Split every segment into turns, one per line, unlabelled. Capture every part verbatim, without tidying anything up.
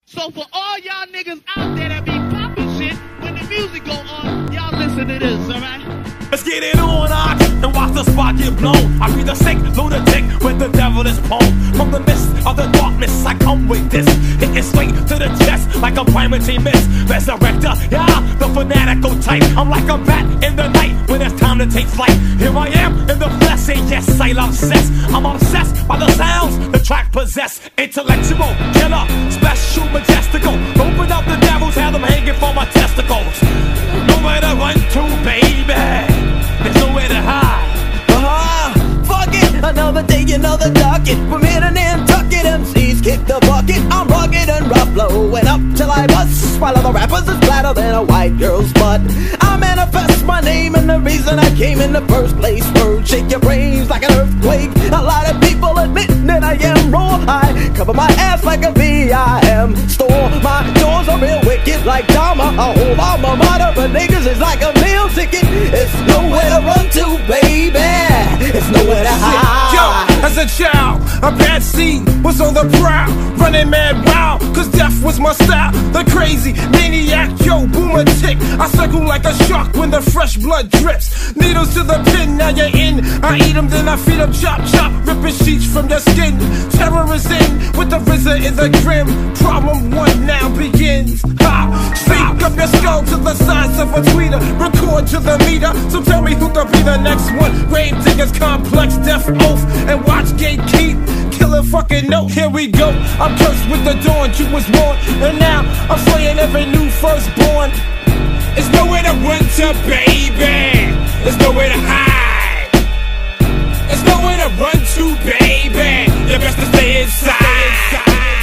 So for all y'all niggas out there that be popping shit, when the music go on, y'all listen to this, alright?
Let's get it on, ox, and watch the spot get blown. I be the sick lunatic with the devil's poem. From the midst of the darkness, I come with this, hitting straight to the chest like a primary miss. Resurrector, yeah, the fanatical type. I'm like a bat in the night when it's time to take flight. Here I am in the flesh, and yes, I'm obsessed. I'm obsessed by the sounds the track possess. Intellectual, killer, special, majestical. Open up the devils, have them hanging from my testicles. Nowhere to run to, baby. There's nowhere to hide.
Uh-huh, fuck it, another day, another docket. From here to Nantucket, M Cs kick the bucket. I'm rugged and rough, blowing up till I bust, while other rappers is flatter than a white girl's butt. I manifest my name and the reason I came in the first place. Word, shake your brains like an earthquake. A lot of people admit that I am wrong. I cover my ass like a V I M store. My doors are real wicked like Dharma. A whole alma mater for niggas is like a meal ticket. It's nowhere to run to, baby. It's nowhere to hide.
Yo, as a child, a bad seed was on the prowl, running mad wild, cause death was my style. The crazy maniac, yo, boomer tick. I circle like a shark when the fresh blood drips. Needles to the pin, now you're in. I eat them, then I feed them, chop, chop, ripping sheets from your skin. Terror is in, with the R Z A in the grim. Problem one now begins. Ha! Speak up your skull to the size of a tweeter. Record to the meter, so tell me who could be the next one. Gravediggaz, complex, death oath, and watch gatekeep. Killer fucking note, here we go. I'm cursed with the dawn, you was born, and now I'm slaying every new firstborn. It's nowhere to run to, baby. There's nowhere to hide. There's nowhere to run to, baby. You best to stay inside.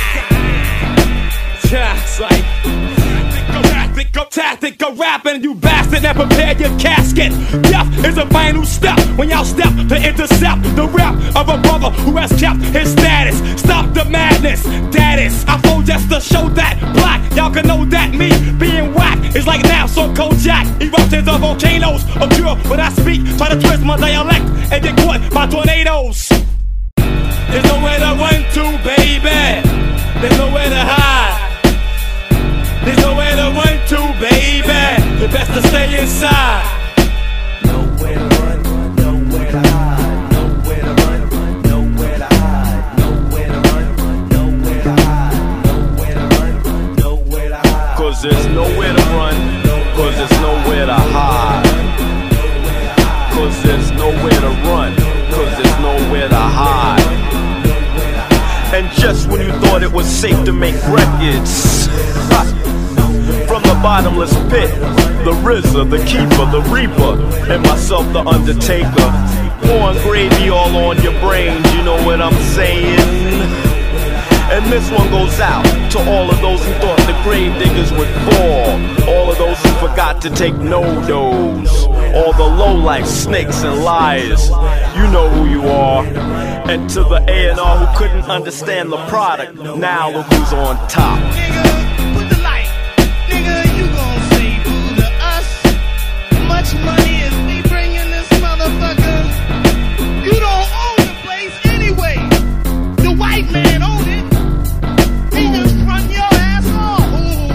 Yeah, it's like tactical, tactical rapping, you bastard, and prepare your casket. Death is a final step when y'all step to intercept the rap of a brother who has kept his status. Stop the madness, that is. I flow just to show that black. Y'all can know that me being whack is like now, so Kojak. Eruptions of volcanoes occur when I speak. Try to twist my dialect and get caught by tornadoes. There's nowhere to run to, baby. There's nowhere to hide. There's nowhere to run to, baby. You best to stay inside.
Nowhere to run, nowhere to hide. Nowhere to run, nowhere to hide. Nowhere to run, nowhere to hide. Nowhere to run, nowhere to hide.
Cause there's nowhere to run, cause there's nowhere to hide. Cause there's nowhere to run, cause there's nowhere to hide. And just when you thought it was safe to make records, from the bottomless pit, the R Z A, the keeper, the reaper, and myself, the undertaker. Pouring gravy all on your brains, you know what I'm saying? And this one goes out to all of those who thought the gravediggaz would fall. All of those who forgot to take no-dos. All the lowlife snakes and liars, you know who you are. And to the A and R who couldn't understand the product, now look who's on top.
Nigga, put the light. Nigga, you gon' say boo to us. Much money is we bringing this motherfucker. You don't own the place anyway. The white man own it. He just run your ass off.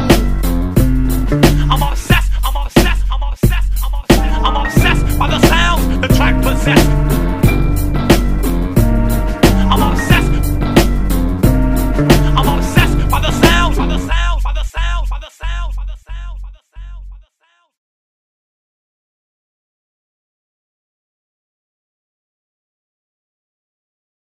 I'm obsessed, I'm obsessed, I'm obsessed, I'm obsessed, I'm obsessed by the sounds the track possess. I'm obsessed. I'm obsessed by the sounds, by the sounds, by the sounds, by the sounds, by the sounds.